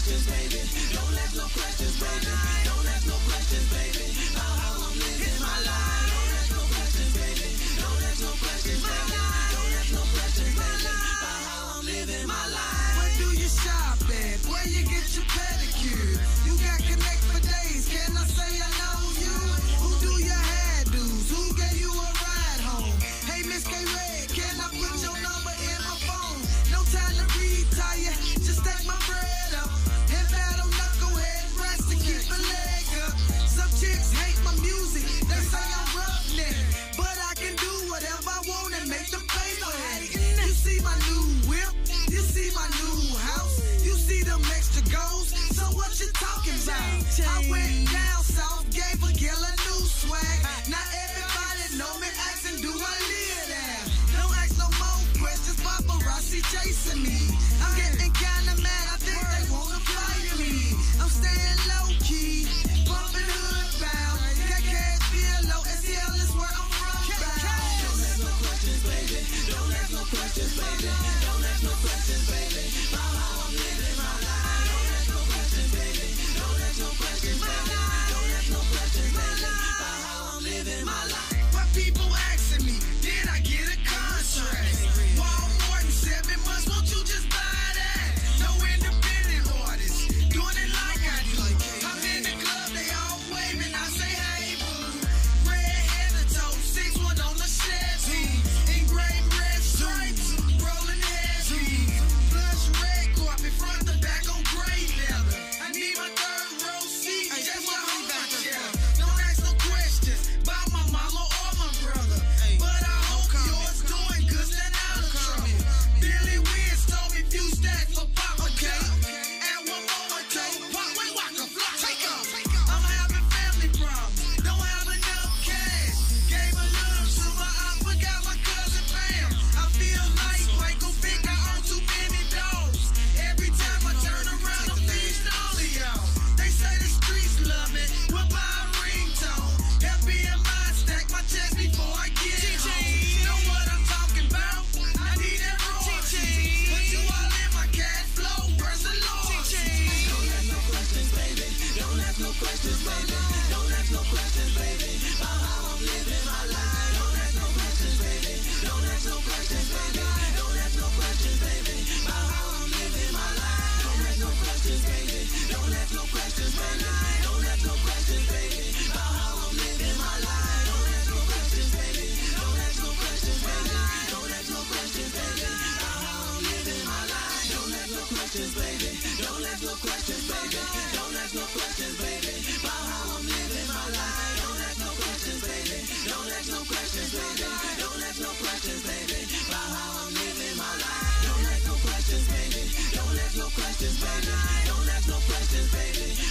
questions, baby. Don't ask no questions, baby. Don't ask no questions, baby. About how I'm living my life. Don't ask no questions, baby. Don't ask no questions, baby. Don't ask no questions, baby. About how I'm living my life. Where do you shop at? Where you get your pedicure? You got connect for days. Can I say I know you? Who do your hairdos? Who gave you a ride home? Hey, Miss K-Red, can I put your number in my phone? No time to retire. Just take my bread up and battle knucklehead rest to keep a leg up. Some chicks hate my music. They say I'm roughneck, but I can do whatever I want and make them pay for hating. You see my new whip? You see my new house? You see them extra goals? So what you talking about? I went down south, gave a girl a new swag. Now everybody know me, asking do I live there? Don't ask no more questions, paparazzi chasing me. I'm getting kinda mad, I think they wanna fight me. I'm staying low key, bumping hood bound. Got cash below, SL is where I'm from. Don't ask no questions, baby. Don't ask no questions, baby. Don't ask no questions, baby. About how I'm living my life. Don't ask no questions, baby. Don't ask no questions, baby. Don't ask no questions, baby. About how I'm living my life. But people asking me, did I get a contract? Walmart in 7 months, won't you just buy that? No independent artists, doing it like I do. I'm in the club, they all waving, I say hey boo. Red head to toe, 6-1 on the Chevy. Engraved red stripes, rolling heavy. Blush red carpet, front to back on gray leather. I need my 3rd row seat, just my hold my chair. Don't ask no questions about my mama or my brother, but I hope yours doing good, stand out of trouble. Billy Wiz told me few stacks for Pop, okay? And one more told Pop, wait, Waka Flocka, take up. I'm having family problems, don't have enough cash. Gave a little to my aunt, forgot my cousin Pam. I feel like Michael Vick, I own too many dogs. Every time I turn around, I'm feeding all of y'all. They say the streets love me, we'll buy a ringtone. FBI stack my chest before I get home. Know what I'm talking about? I need that royalty. Put you all in my cash flow, where's the loyalty? Don't ask no questions, baby. Don't ask no questions, baby. Don't ask no questions, baby. About how I'm living my life. Don't ask no questions, baby. Don't ask no questions, baby. Don't ask no questions, baby. About how I'm living my life. Don't ask no questions, baby. Don't ask no questions, baby. Don't ask no questions, baby. About how I'm living my life. Don't ask no questions, baby. Don't ask no questions, baby. Don't ask no questions, baby. About how I'm living my life. Don't ask no questions, baby. Don't ask no questions, baby. Don't ask no questions, baby. About how I'm living my life. Don't ask no questions, baby. Don't ask no questions, baby. Don't ask no questions, baby. About how I'm living my life. Don't ask no questions, baby. Don't ask no questions, baby. Don't ask no questions, baby.